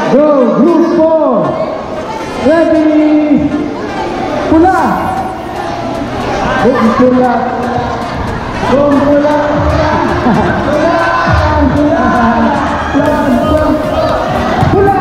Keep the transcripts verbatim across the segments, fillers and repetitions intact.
Go, group four. Ready. Pula. Go, pula. Go, pula. Pula. Pula. Pula.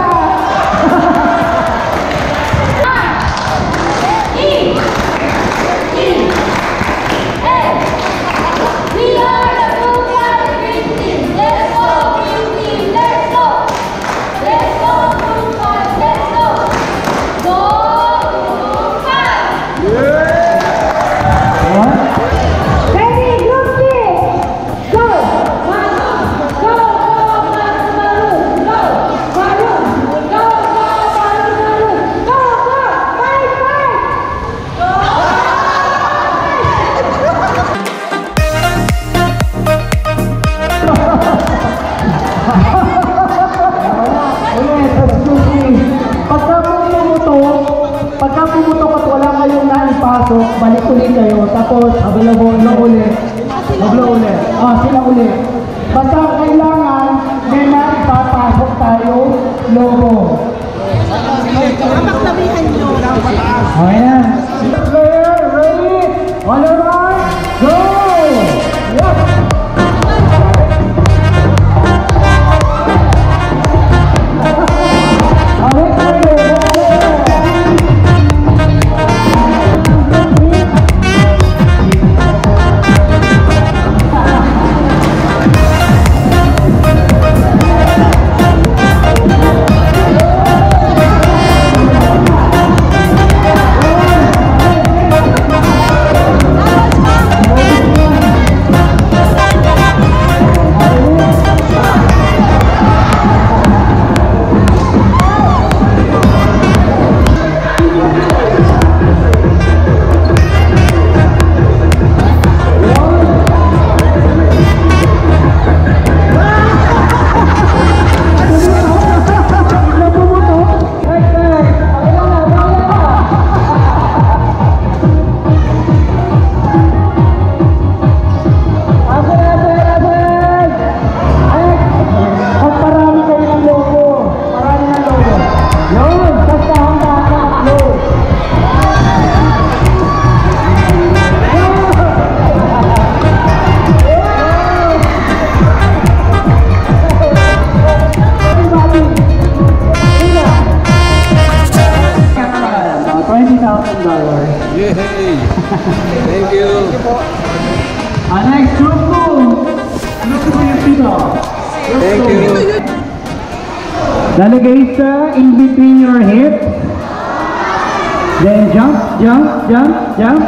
Balik ulit kayo, tapos available na ulit, mag-blow ulit. Ah, sila ulit. Basta kailangan may naipapasok tayo logo. Kapagtabihan nyo. Okay na. Player, ready? On the right, go! Yes! Yay! Thank you. Our next group move. Look at your feet off. Thank you. Delegate in between your hips. Then jump, jump, jump, jump.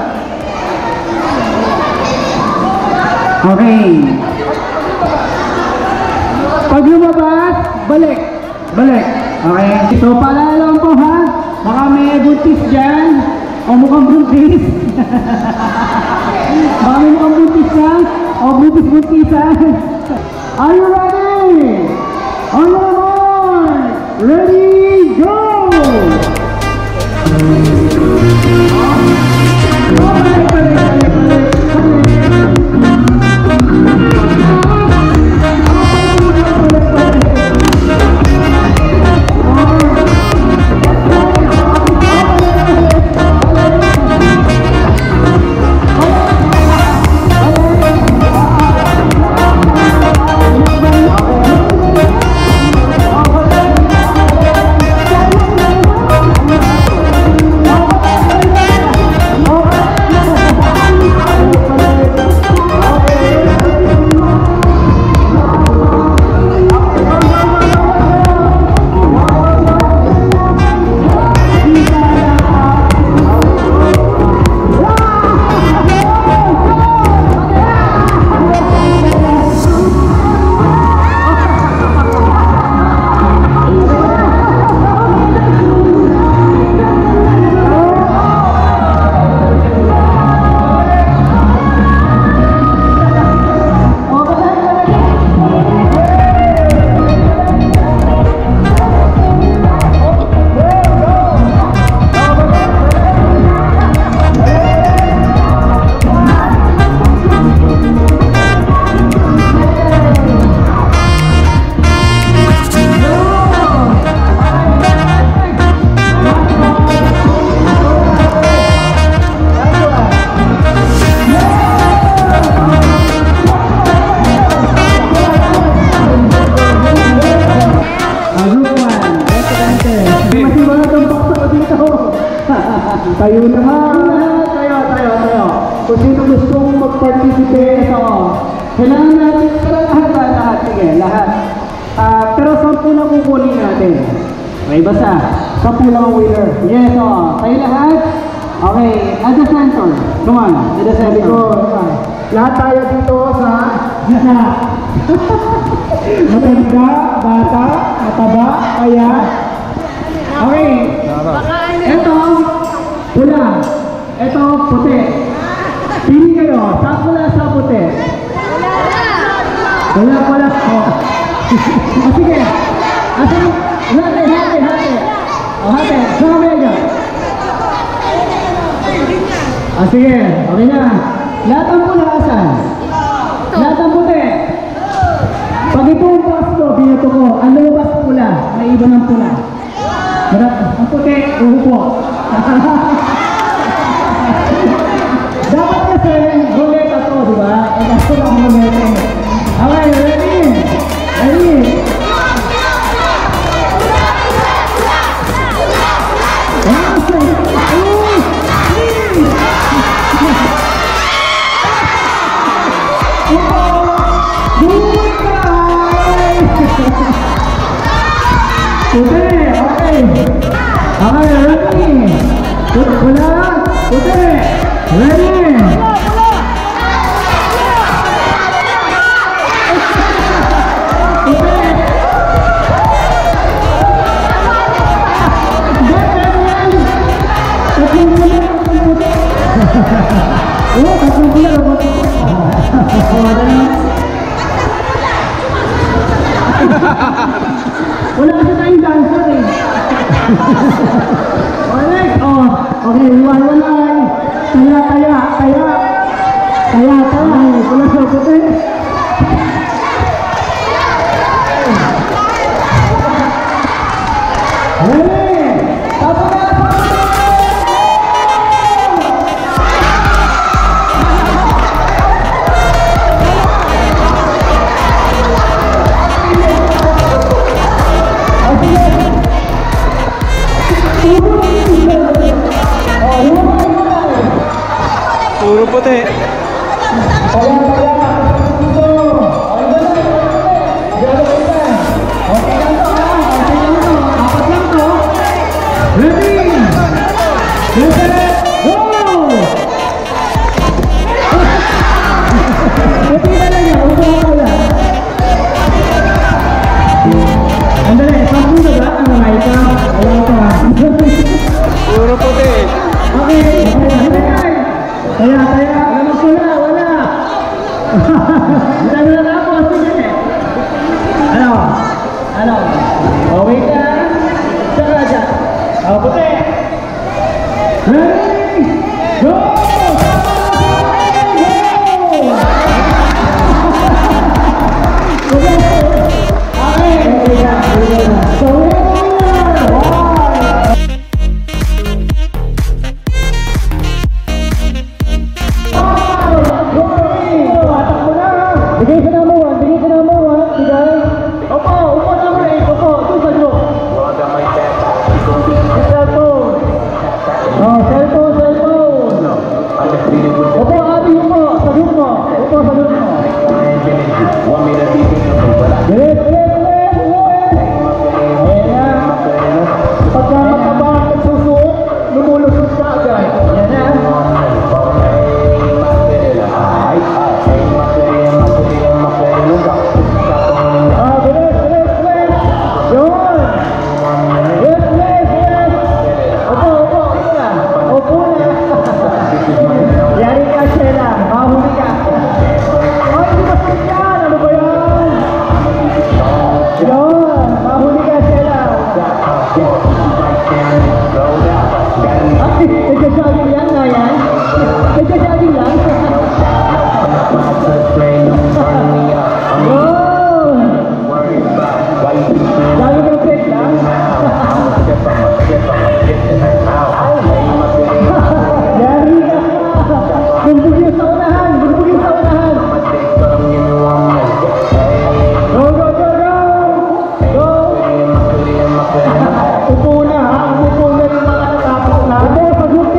Okay. Pag lumabas, balik. Balik. Okay. So, paalala lang po ha. Baka may buntis dyan. O mukhang buntis. Baka may mukhang buntis ka. O buntis-buntisan. Are you ready? On your mark. Ready, go! Tayo naman. Tayo, tayo, tayo. Kung sino gustong mag-participate, so, kailangan natin, lahat ba, lahat, sige, lahat. Ah, pero sampu na kukunin natin. Okay, basta, sampu lang ang winner. Yes, o, tayo lahat. Okay, at the center. Come on, at the center. Lahat tayo dito sa gisa. Matanda, bata, mataba, kaya. Okay, ito, pula. Ito, puti. Pili kayo, sa pula, sa puti. Wala, wala. Oh. Oh, sige. Asan? Hati, hati, hati. Oh, hati. Sama medyo. Ah, sige. Okay na. Lahat ang pula, asan? Lahat ang puti. Pag ito ang box ko, binato ko, ang lumabas pula, may iba ng pula. Marap, ang puti, uhupo. Dapat kasi, guleta to, di ba? E kaso lang guleta. Okay, ready? Ready? Puti, okay. Okay, ready? Pula, puti. Ready? Oh, tatlong pula na puti. Wala kasi tayong dancer eh. Alright, oh, okay, iwan-walay. Kaya, kaya, kaya. Kaya, kaya. Wala sa puti. Ready? Tapos na! Puro puti. Puro puti. Okay, kaya, kaya, ano pula, wala. Wala na ako, sige. Ano? Ano? Oh, wait na. Saka dyan. Oh, puti. Ready? Go! Bigay ka number one, bigay ka number one, bigay. Opo, upo number eight, opo, ito sa group. Cellphone. Oh, cellphone, cellphone. Opo, abi, upo, sa group mo. Upo, sa group mo. Bilis, bilis, bilis, bilis. Ayan na. Pagka mataba at nagsusuot, lumulusot ka agad. Ayan na. Nagja-jogging lang na yan? Nagja-jogging lang? Lagi ng pet lang? Yari ka! Bumbog yung sa unahan! Bumbog yung sa unahan! Go, go, go, go! Go! Upo na ha! Upo na yung mga natapos na! Upo sa group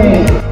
puti.